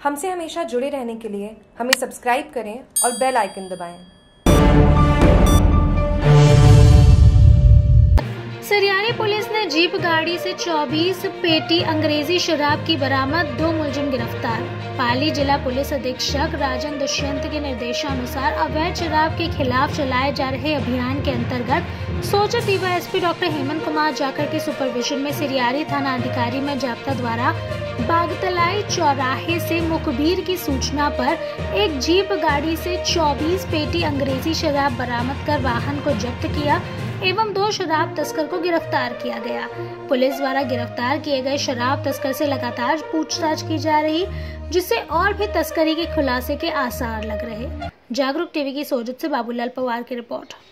हमसे हमेशा जुड़े रहने के लिए हमें सब्सक्राइब करें और बेल आइकन दबाएं। सरियानी पुलिस ने जीप गाड़ी से 24 पेटी अंग्रेजी शराब की बरामद, 2 मुलजिम गिरफ्तार। पाली जिला पुलिस अधीक्षक राजन दुष्यंत के निर्देशानुसार अवैध शराब के खिलाफ चलाए जा रहे अभियान के अंतर्गत सोजत डीवाईएसपी डॉक्टर हेमंत कुमार जाखड़ के सुपरविजन में सिरियारी थाना अधिकारी में जाब्ता द्वारा बागतलाई चौराहे से मुखबिर की सूचना पर एक जीप गाड़ी से 24 पेटी अंग्रेजी शराब बरामद कर वाहन को जब्त किया एवं 2 शराब तस्कर को गिरफ्तार किया गया। पुलिस द्वारा गिरफ्तार किए गए शराब तस्कर से लगातार पूछताछ की जा रही, जिससे और भी तस्करी के खुलासे के आसार लग रहे। जागरूक टीवी की सोजत से बाबूलाल पवार की रिपोर्ट।